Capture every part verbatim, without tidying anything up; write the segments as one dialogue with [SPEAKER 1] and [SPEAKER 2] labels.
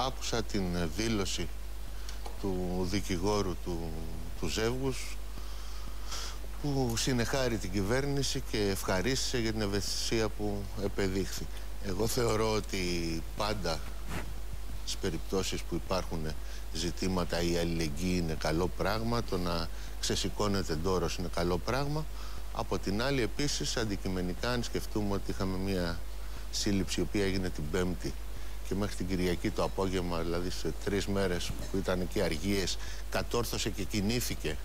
[SPEAKER 1] άκουσα την δήλωση του δικηγόρου του, του ζεύγους που συνεχάρει την κυβέρνηση και ευχαρίστησε για την ευαισθησία που επεδείχθη. Εγώ θεωρώ ότι πάντα στις περιπτώσεις που υπάρχουν ζητήματα η αλληλεγγύη είναι καλό πράγμα, το να ξεσηκώνεται ντόρος είναι καλό πράγμα. Από την άλλη επίσης αντικειμενικά αν σκεφτούμε ότι είχαμε μια σύλληψη η οποία έγινε την Πέμπτη και μέχρι την Κυριακή το απόγευμα, δηλαδή σε τρεις μέρες που ήταν εκεί αργίες, κατόρθωσε και κινήθηκε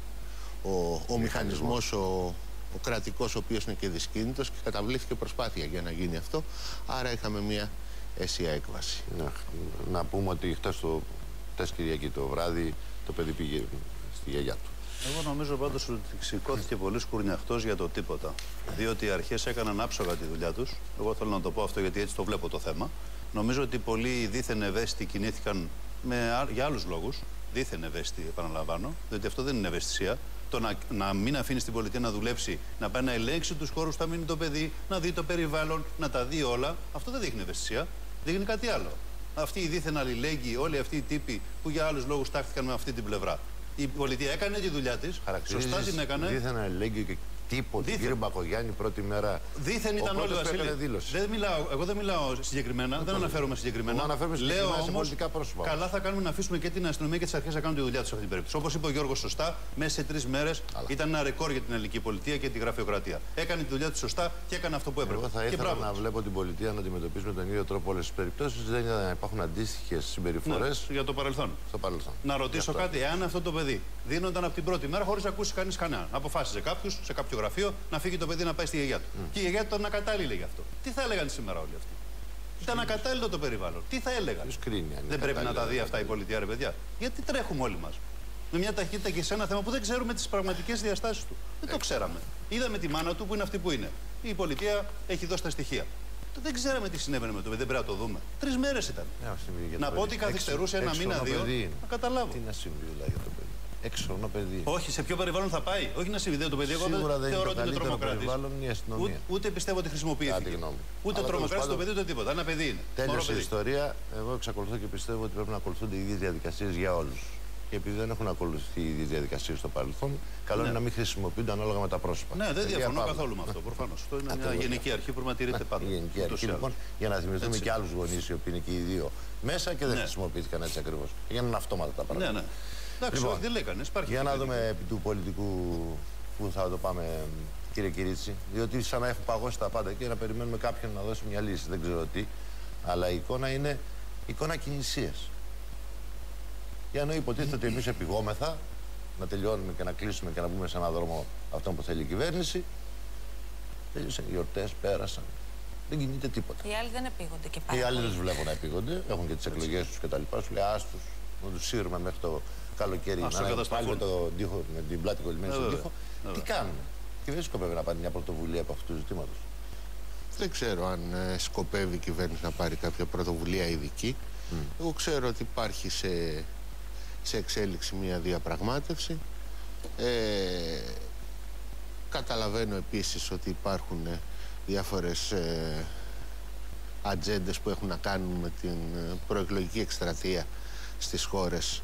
[SPEAKER 1] ο, ο μηχανισμός, ο, ο κρατικός, ο οποίος είναι και δυσκίνητος, και καταβλήθηκε προσπάθεια για να γίνει αυτό. Άρα είχαμε μια αίσια έκβαση.
[SPEAKER 2] Να, να πούμε ότι χτες το χτες Κυριακή το βράδυ το παιδί πήγε στη γιαγιά του.
[SPEAKER 3] Εγώ νομίζω πάντως ότι σηκώθηκε πολύ σκουρνιαχτός για το τίποτα. Διότι οι αρχές έκαναν άψογα τη δουλειά τους. Εγώ θέλω να το πω αυτό γιατί έτσι το βλέπω το θέμα. Νομίζω ότι πολλοί δίθεν ευαίσθητοι κινήθηκαν με, για άλλους λόγους. Δίθεν ευαίσθητοι, επαναλαμβάνω. Διότι αυτό δεν είναι ευαισθησία. Το να, να μην αφήνει την πολιτεία να δουλέψει, να πάει να ελέγξει τους χώρους που θα μείνει το παιδί, να δει το περιβάλλον, να τα δει όλα. Αυτό δεν δείχνει ευαισθησία. Δείχνει κάτι άλλο. Αυτοί οι δίθεν αλληλέγγυοι, όλοι αυτοί οι τύποι που για άλλους λόγους τάχθηκαν με αυτή την πλευρά. Η πολιτεία έκανε τη δουλειά της. Σωστά την έκανε.
[SPEAKER 2] Δίθεν αλληλέγγυοι και τίποτα. Κύριε Μπακογιάννη, πρώτη μέρα.
[SPEAKER 3] Δίθεν ήταν όλοι Βασίλη. Δεν μιλάω, εγώ δεν μιλάω συγκεκριμένα, δεν αναφέρομαι συγκεκριμένα. Λέω όμως, καλά θα κάνουμε να αφήσουμε και την αστυνομία και τις αρχές να κάνουν τη δουλειά τους σε αυτή την περίπτωση. Όπως είπε ο Γιώργος σωστά, μέσα σε τρεις μέρες ήταν ένα ρεκόρ για την ελληνική πολιτεία και τη γραφειοκρατία. Έκανε τη δουλειά της σωστά και έκανε αυτό που έπρεπε.
[SPEAKER 2] Εγώ θα ήθελα να βλέπω την πολιτεία να αντιμετωπίσει με τον ίδιο τρόπο όλες τις περιπτώσεις. Δεν υπάρχουν αντίστοιχες συμπεριφορές.
[SPEAKER 3] Για το παρελθόν. Να ρωτήσω κάτι, εάν αυτό το παιδί δίνονταν από την πρώτη μέρα χωρίς να ακούσει κανείς κανέναν. Αποφάσιζε κάποιο σε κάποιο γραφείο να φύγει το παιδί να πάει στη γιαγιά του. Mm. Και η γιαγιά του ήταν ακατάλληλη γι' αυτό. Τι θα έλεγαν σήμερα όλοι αυτοί? Ήταν ακατάλληλο το περιβάλλον. Τι θα έλεγαν? Δεν πρέπει να τα δει αυτά η πολιτεία, ρε παιδιά? Γιατί τρέχουμε όλοι μας με μια ταχύτητα και σε ένα θέμα που δεν ξέρουμε τις πραγματικές διαστάσεις του? Δεν το ξέραμε. Είδαμε τη μάνα του που είναι αυτή που είναι. Η πολιτεία έχει δώσει τα στοιχεία. Δεν ξέραμε τι συνέβαινε με το παιδί, δεν πρέπει να το δούμε. Τρεις μέρες ήταν. Yeah, να πω ότι καθυστερούσε ένα μήνα, δύο. Να καταλάβω.
[SPEAKER 2] Τι να συμβεί δηλαδή για το παιδί? Έξω παιδί.
[SPEAKER 3] Όχι, σε ποιο περιβάλλον θα πάει? Όχι να συμβεί το παιδί. Εγώ δεν θεωρώ ότι είναι τρομοκράτης. Ούτε, ούτε πιστεύω ότι χρησιμοποιήθηκε. Ούτε τρομοκράτης το παιδί, ούτε τίποτα. Ένα παιδί είναι.
[SPEAKER 2] Τέλειωσε η ιστορία. Εγώ εξακολουθώ και πιστεύω ότι πρέπει να ακολουθούνται οι ίδιες διαδικασίες για όλους. Και επειδή δεν έχουν ακολουθεί οι ίδιες διαδικασίες στο παρελθόν, καλό ναι. είναι να μην χρησιμοποιούνται ανάλογα με τα πρόσωπα.
[SPEAKER 3] Ναι, δεν διαφωνώ καθόλου με αυτό. Προφανώς. Αυτό είναι μια γενική αρχή που τηρείται πάντα.
[SPEAKER 2] Η γενική αρχή λοιπόν, για να θυμηθούμε και άλλους γονείς οι οποίοι είναι και οι δύο μέσα και δεν χρησιμοποιήθηκαν έτσι ακριβώς. Έγιναν αυτόματα τα πράγματα.
[SPEAKER 3] Ναι, ναι. Εντάξει, λοιπόν, δεν λέει κανείς,
[SPEAKER 2] για να δούμε επί του πολιτικού που θα το πάμε, κύριε Κυρίτσι, διότι σαν να έχουν παγώσει τα πάντα και να περιμένουμε κάποιον να δώσει μια λύση, δεν ξέρω τι, αλλά η εικόνα είναι εικόνα κινησίας. Για να υποτίθεται ότι εμείς επιγόμεθα να τελειώνουμε και να κλείσουμε και να μπούμε σε έναν δρόμο αυτό που θέλει η κυβέρνηση. Τέλειωσαν οι γιορτές, πέρασαν. Δεν κινείται τίποτα.
[SPEAKER 4] Οι άλλοι δεν επίγονται και πάρα
[SPEAKER 2] Οι άλλοι δεν τους βλέπουν να επίγονται, έχουν και τις εκλογές τους κτλ. Σου λέει άστους, να τους σύρουμε μέχρι το καλοκαίρι, να είναι πάλι με, το τοίχο, με την πλάτη κολλημένη στον τοίχο. Τι κάνουμε? Και δεν σκοπεύει να πάρει μια πρωτοβουλία από αυτού του ζητήματος.
[SPEAKER 1] Δεν ξέρω αν ε, σκοπεύει η κυβέρνηση να πάρει κάποια πρωτοβουλία ειδική. Mm. Εγώ ξέρω ότι υπάρχει σε, σε εξέλιξη μια διαπραγμάτευση. Ε, καταλαβαίνω επίσης ότι υπάρχουν ε, διάφορες ε, ατζέντες που έχουν να κάνουν με την προεκλογική εκστρατεία στις χώρες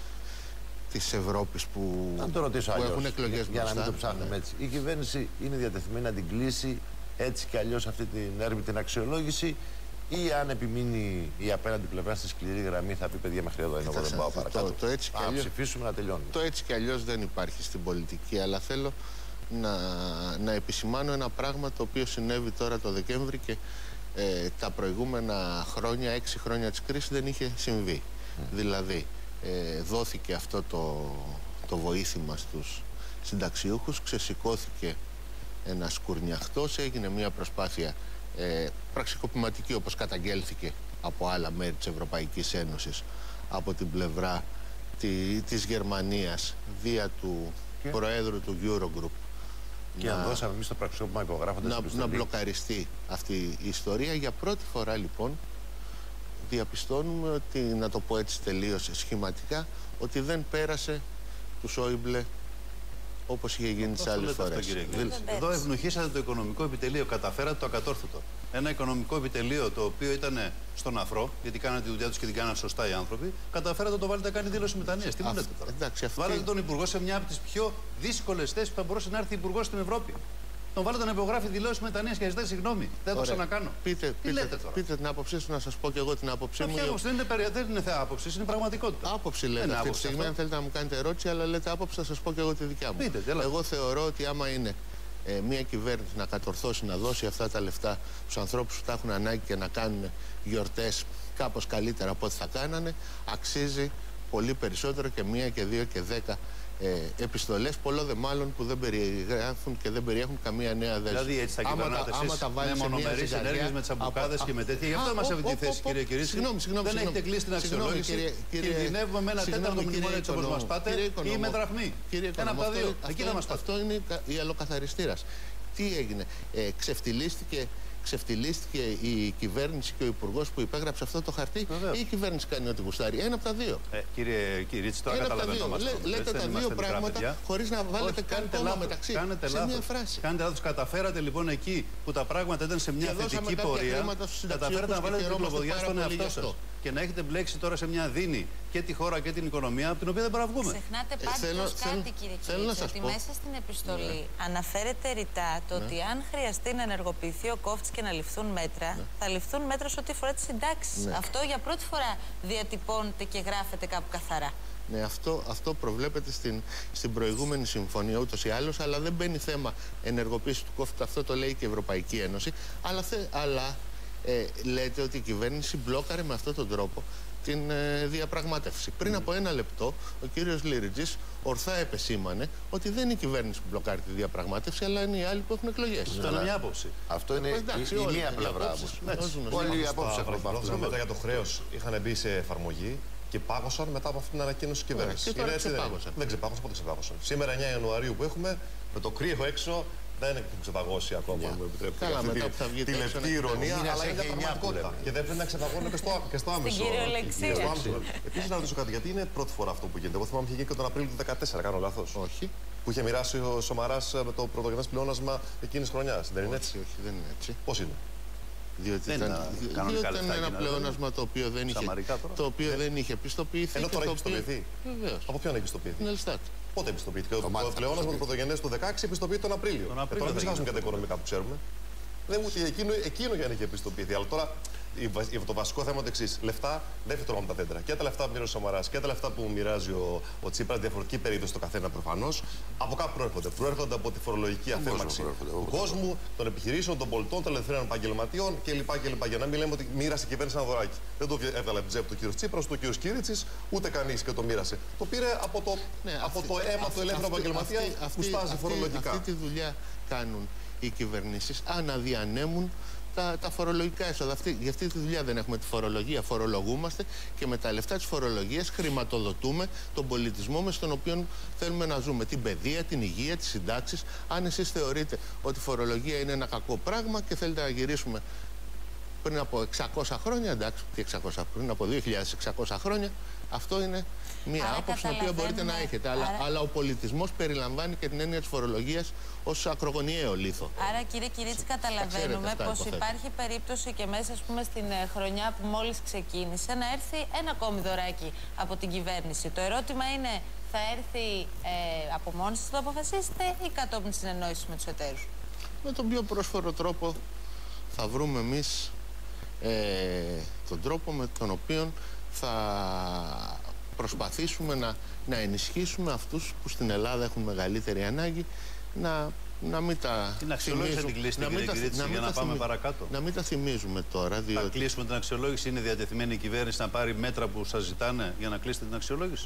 [SPEAKER 1] της Ευρώπης που,
[SPEAKER 2] να το ρωτήσω
[SPEAKER 1] που
[SPEAKER 2] αλλιώς,
[SPEAKER 1] έχουν εκλογές
[SPEAKER 2] για, για να μην το ψάχνουμε
[SPEAKER 1] ναι.
[SPEAKER 2] έτσι. Η κυβέρνηση είναι διατεθειμένη να την κλείσει έτσι κι αλλιώς αυτή την έρμη την αξιολόγηση, ή αν επιμείνει η απέναντι πλευρά στη σκληρή γραμμή θα πει παιδιά μέχρι εδώ είναι, εγώ δεν πάω παρακάτω.
[SPEAKER 1] Το, το έτσι
[SPEAKER 2] να αλλιώς, ψηφίσουμε να τελειώνουμε.
[SPEAKER 1] Το έτσι κι αλλιώς δεν υπάρχει στην πολιτική, αλλά θέλω να, να επισημάνω ένα πράγμα το οποίο συνέβη τώρα το Δεκέμβρη και ε, τα προηγούμενα χρόνια, έξι χρόνια της κρίσης δεν είχε συμβεί. Mm. Δηλαδή ε, δόθηκε αυτό το, το βοήθημα στους συνταξιούχους, ξεσηκώθηκε ένας κουρνιαχτός, έγινε μια προσπάθεια ε, πραξικοπηματική όπως καταγγέλθηκε από άλλα μέρη της Ευρωπαϊκής Ένωσης, από την πλευρά τη, της Γερμανίας δια του και... Προέδρου του Eurogroup.
[SPEAKER 2] Και να, αν δώσαμε εμείς το πραξικόπημα υπογράφοντας
[SPEAKER 1] να, να μπλοκαριστεί αυτή η ιστορία. Για πρώτη φορά λοιπόν διαπιστώνουμε ότι, να το πω έτσι τελείως σχηματικά, ότι δεν πέρασε του Σόιμπλε όπως είχε γίνει τις άλλες φορές.
[SPEAKER 3] Εδώ ευνουχίσατε το οικονομικό επιτελείο, καταφέρατε το ακατόρθωτο. Ένα οικονομικό επιτελείο το οποίο ήταν στον αφρό, γιατί κάνατε τη δουλειά τους και την κάνατε σωστά οι άνθρωποι, καταφέρατε να το βάλετε να κάνει δήλωση μετανοίας. Τι μου λέτε τώρα?
[SPEAKER 1] Εντάξει, αυτή...
[SPEAKER 3] Βάλετε τον Υπουργό σε μια από τις πιο δύσκολες θέσεις που θα μπορούσε να έρθει Υπουργός στην Ευρώπη. Τον βάλετε να υπογράφει δηλώσεις μετανοίας και να ζητάει συγγνώμη. Δεν θα το ξανακάνω.
[SPEAKER 1] Πείτε,
[SPEAKER 3] Τι
[SPEAKER 1] πείτε,
[SPEAKER 3] λέτε τώρα?
[SPEAKER 1] Πείτε την άποψή σου, να σας πω και εγώ την άποψή μου.
[SPEAKER 3] Ποια άποψη? Δεν είναι, περι... δεν είναι θεά άποψη, είναι πραγματικότητα.
[SPEAKER 1] Άποψη λέτε αυτή
[SPEAKER 3] άποψη
[SPEAKER 1] τη στιγμή. Αν θέλετε να μου κάνετε ερώτηση, αλλά λέτε άποψη, θα σας πω και εγώ τη δικιά μου.
[SPEAKER 3] Πείτε,
[SPEAKER 1] εγώ θεωρώ ότι άμα είναι ε, μια κυβέρνηση να κατορθώσει, να δώσει αυτά τα λεφτά στους ανθρώπους που τα έχουν ανάγκη και να κάνουν γιορτές κάπως καλύτερα από ό,τι θα κάνανε, αξίζει πολύ περισσότερο και μία και δύο και δέκα ε, επιστολές, πολλό δε μάλλον που δεν περιγράφουν και δεν περιέχουν καμία νέα δέσμευση.
[SPEAKER 3] Δηλαδή έτσι θα κυβερνάτε εσείς με μονομερείς ενέργειες, με τσαμπουκάδες και με τέτοια. Γι' αυτό μας αυτή τη θέση, κύριε Κυρίτσι. Δεν έχετε κλείσει την αξιολόγηση. Κινδυνεύουμε με ένα τέταρτο μνημόνιο έτσι όπως μας πάτε ή με δραχμή. Ένα από τα δύο. Εκεί θα μας πάτε.
[SPEAKER 1] Αυτό είναι η αλλοκαθαριστήρας. Τι έγινε? Ξεφτυλίστηκε Ξεφτυλίστηκε η κυβέρνηση και ο υπουργός που υπέγραψε αυτό το χαρτί, Βεβαίως. ή η κυβέρνηση κάνει ό,τι γουστάρει? Ένα από τα δύο.
[SPEAKER 3] Ε, κύριε Κυρίτσι, τώρα καταλαβαίνω μας.
[SPEAKER 1] Λέ, λέτε τα δύο πράγματα χωρίς να βάλετε καν κόμμα μεταξύ.
[SPEAKER 3] Κάνετε
[SPEAKER 1] σε
[SPEAKER 3] λάθος.
[SPEAKER 1] μια φράση.
[SPEAKER 3] Κάνετε λάθος. Καταφέρατε λοιπόν εκεί που τα πράγματα ήταν σε μια θετική πορεία. Καταφέρατε να βάλετε την κλωβοδιά στον εαυτό σας. Και να έχετε μπλέξει τώρα σε μια δίνη και τη χώρα και την οικονομία από την οποία δεν μπορεί να βγούμε.
[SPEAKER 4] Ξεχνάτε πάντως ε, κάτι, κύριε Κυρίτσι, ότι πω. μέσα στην επιστολή ναι. αναφέρεται ρητά το ναι. ότι αν χρειαστεί να ενεργοποιηθεί ο κόφτης και να ληφθούν μέτρα, ναι. θα ληφθούν μέτρα σε ό,τι αφορά τις συντάξεις. Ναι. Αυτό για πρώτη φορά διατυπώνεται και γράφεται κάπου καθαρά.
[SPEAKER 1] Ναι, αυτό, αυτό προβλέπεται στην, στην προηγούμενη συμφωνία ούτως ή άλλως, αλλά δεν μπαίνει θέμα ενεργοποίηση του κόφτη. Αυτό το λέει και η Ευρωπαϊκή Ένωση. Αλλά, θε, αλλά ε, λέτε ότι η κυβέρνηση μπλόκαρε με αυτόν τον τρόπο την ε, διαπραγμάτευση. Πριν από ένα λεπτό, ο κύριος Λίριτζης ορθά επεσήμανε ότι δεν είναι η κυβέρνηση που μπλοκάρει τη διαπραγμάτευση, αλλά είναι οι άλλοι που έχουν εκλογές.
[SPEAKER 3] Αυτό είναι μια άποψη.
[SPEAKER 2] Αυτό είναι
[SPEAKER 1] Εντάξει,
[SPEAKER 2] η, η μία πλευρά. Όλοι οι απόψεις έχουν πάρει.
[SPEAKER 5] Τα μέτρα για το χρέος είχαν μπει σε εφαρμογή και πάγωσαν μετά από αυτή την ανακοίνωση της κυβέρνησης.
[SPEAKER 1] Και τώρα ξεπάγωσαν.
[SPEAKER 5] Δεν ξεπάγωσαν, πότε ξεπάγωσαν. Σήμερα εννέα Ιανουαρίου που έχουμε, με το κρύο έξω, δεν είναι ξεπαγώσει ακόμα, αν μου επιτρέπετε.
[SPEAKER 1] Καλά, μετά που θα βγει
[SPEAKER 5] τη λεπτή ηρωνία, αλλά είναι πραγματικότητα. Και δεν πρέπει να ξεπαγώνουν και στο άμεσο. Επίσης, να ρωτήσω κάτι, γιατί είναι πρώτη φορά αυτό που γίνεται? Εγώ θυμάμαι είχε γίνει και τον Απρίλιο του δύο χιλιάδες δεκατέσσερα, κάνω λάθος?
[SPEAKER 1] Όχι.
[SPEAKER 5] Που είχε μοιράσει ο Σαμαράς με το πρωτογενές πλεόνασμα εκείνης χρονιάς. Δεν είναι έτσι?
[SPEAKER 1] Όχι, δεν είναι έτσι.
[SPEAKER 5] Πώς είναι?
[SPEAKER 1] Διότι ήταν, ήταν ένα πλεόνασμα το οποίο δεν είχε, το οποίο δεν είχε πιστοποιηθεί.
[SPEAKER 5] Ενώ τώρα έχει πιστοποιηθεί.
[SPEAKER 1] Βεβαίως.
[SPEAKER 5] Από ποιον έχει πιστοποιηθεί?
[SPEAKER 1] Την Ελστάτ.
[SPEAKER 5] Πότε επιστοποιήθηκε? Το, το πλεόνασμα του πρωτογενές του δεκαέξι επιστοποιείται τον Απρίλιο.
[SPEAKER 3] Τον Απρίλιο
[SPEAKER 5] ε, τώρα δεν ξεχάσουμε και τα οικονομικά που ξέρουμε. Δεν μου εκείνο, εκείνο για να είχε επιστοποιηθεί. Αλλά τώρα το βασικό θέμα είναι το εξής. Λεφτά δεν φυτρώνουν τα δέντρα. Και τα λεφτά που μοιράζει ο Σαμαράς και τα λεφτά που μοιράζει ο, ο Τσίπρας, διαφορετική περίπτωση το καθένα προφανώς, από κάπου προέρχονται. Προέρχονται από τη φορολογική αφέμαξη του κόσμου, των επιχειρήσεων, των πολιτών, των ελευθερών επαγγελματιών κλπ. Για να μην λέμε ότι μοίρασε η κυβέρνηση ένα δωράκι. Δεν το έβγαλε από την τσέπη του κ. Τσίπρας, του κ. Κυρίτσης, ούτε κανείς και το μοίρασε. Το πήρε από το, ναι, από αυτή, το αίμα αυτή, του ελεύθερου επαγγελματία που στάζει φορολογικά.
[SPEAKER 1] Αυτή τη δουλειά κάνουν οι κυβερνήσεις, αναδιανέμουν τα, τα φορολογικά έσοδα. Αυτή, για αυτή τη δουλειά δεν έχουμε τη φορολογία. Φορολογούμαστε και με τα λεφτά της φορολογίας χρηματοδοτούμε τον πολιτισμό με στον οποίο θέλουμε να ζούμε. Την παιδεία, την υγεία, τις συντάξεις. Αν εσείς θεωρείτε ότι η φορολογία είναι ένα κακό πράγμα και θέλετε να γυρίσουμε πριν από εξακόσια χρόνια, εντάξει, τι εξακόσια, πριν από δύο χιλιάδες εξακόσια χρόνια, αυτό είναι μία άρα άποψη την οποία μπορείτε να έχετε. Άρα... Αλλά, αλλά ο πολιτισμός περιλαμβάνει και την έννοια της φορολογίας ως ακρογωνιαίο λίθο.
[SPEAKER 4] Άρα, κύριε Κυρίτσι, καταλαβαίνουμε πως υπάρχει περίπτωση και μέσα, ας πούμε, στην χρονιά που μόλις ξεκίνησε να έρθει ένα ακόμη δωράκι από την κυβέρνηση. Το ερώτημα είναι, θα έρθει ε, από μόνοι σας, το αποφασίσετε ή κατόπιν συνεννόησης με τους εταίρους?
[SPEAKER 1] Με τον πιο πρόσφορο τρόπο θα βρούμε εμείς ε, τον τρόπο με τον οποίο θα προσπαθήσουμε να, να ενισχύσουμε αυτούς που στην Ελλάδα έχουν μεγαλύτερη ανάγκη, να, να μην τα
[SPEAKER 3] την αξιολόγηση την κλείσετε, κύριε Κυρίτσι, για να πάμε παρακάτω.
[SPEAKER 1] Να μην τα θυμίζουμε τώρα, διότι...
[SPEAKER 3] Θα κλείσουμε την αξιολόγηση. Είναι διατεθειμένη η κυβέρνηση να πάρει μέτρα που σας ζητάνε για να κλείσετε την αξιολόγηση?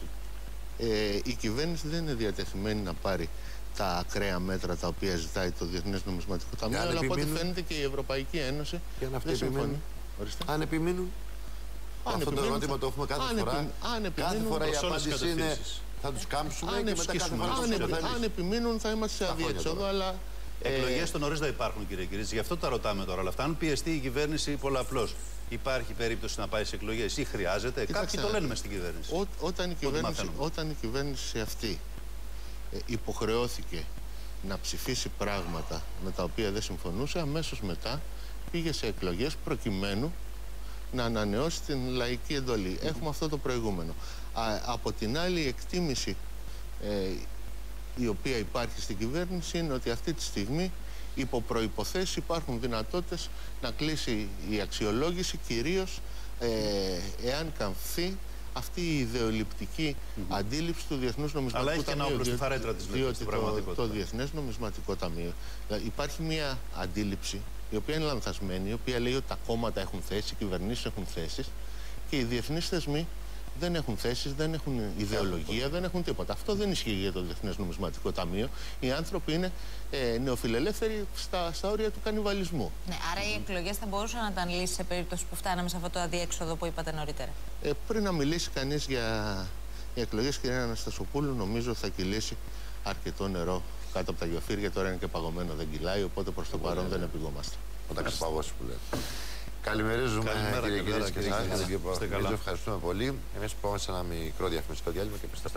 [SPEAKER 1] Ε, η κυβέρνηση δεν είναι διατεθειμένη να πάρει τα ακραία μέτρα τα οποία ζητάει το Διεθνές Νομισματικό Ταμείο, αλλά από ό,τι φαίνεται και η Ευρωπαϊκή Ένωση δεν συμφωνεί.
[SPEAKER 2] Αν επιμείνουν.
[SPEAKER 1] Αν
[SPEAKER 2] αυτό το ερώτημα το έχουμε κάθε φορά.
[SPEAKER 1] Αν
[SPEAKER 2] κάθε φορά η απάντηση είναι θα τους κάμψουμε
[SPEAKER 1] αν
[SPEAKER 2] και μετά κάθε φορά
[SPEAKER 1] αν, αν επιμείνουν θα είμαστε σε αδιέξοδο, αλλά...
[SPEAKER 3] Εκλογές στο νωρίς θα υπάρχουν, κύριε Κυρίτσι, γι' αυτό τα ρωτάμε τώρα όλα αυτά. Αν πιεστεί η κυβέρνηση πολλαπλώς, υπάρχει περίπτωση να πάει σε εκλογές ή χρειάζεται? Κάποιοι το λένε μες στην κυβέρνηση.
[SPEAKER 1] Ό, όταν, η κυβέρνηση όταν η κυβέρνηση αυτή ε, υποχρεώθηκε να ψηφίσει πράγματα με τα οποία δεν συμφωνούσε, αμέσως μετά πήγε σε εκλογές προκειμένου να ανανεώσει την λαϊκή εντολή. Mm-hmm. Έχουμε αυτό το προηγούμενο. Α, από την άλλη, η εκτίμηση ε, η οποία υπάρχει στην κυβέρνηση είναι ότι αυτή τη στιγμή υπό προϋποθέσεις υπάρχουν δυνατότητες να κλείσει η αξιολόγηση, κυρίως ε, εάν καμφθεί αυτή η ιδεολειπτική mm-hmm. αντίληψη του Διεθνούς Νομισματικού Ταμείου.
[SPEAKER 3] Αλλά έχει και ένα όπλο στη φαρέτρα της,
[SPEAKER 1] διότι
[SPEAKER 3] στην
[SPEAKER 1] το, το Διεθνές Νομισματικό Ταμείο, δηλαδή υπάρχει μια αντίληψη η οποία είναι λανθασμένη, η οποία λέει ότι τα κόμματα έχουν θέσεις, οι κυβερνήσεις έχουν θέσεις και οι διεθνείς θεσμοί δεν έχουν θέσεις, δεν έχουν ιδεολογία, δεν έχουν τίποτα. Αυτό δεν ισχύει για το Διεθνές Νομισματικό Ταμείο. Οι άνθρωποι είναι ε, νεοφιλελεύθεροι στα, στα όρια του κανιβαλισμού. Ναι,
[SPEAKER 4] άρα mm-hmm. οι εκλογές θα μπορούσαν να ήταν λύσεις σε περίπτωση που φτάναμε σε αυτό το αδιέξοδο που είπατε νωρίτερα.
[SPEAKER 1] Ε, πριν να μιλήσει κανείς για, για εκλογές, κυρία Αναστασοπούλου, νομίζω θα κυλήσει αρκετό νερό κάτω από τα γεωφύρια. Τώρα είναι και παγωμένο, δεν κυλάει, οπότε προς το παρόν δεν επηγόμαστε.
[SPEAKER 2] Όταν ξεπαγώσει που λέτε. Καλημερίζουμε, κύριε Κυρίτσι και εσάς. Ευχαριστούμε πολύ. Εμείς πάμε σε ένα μικρό διαφημιστικό διάλειμμα και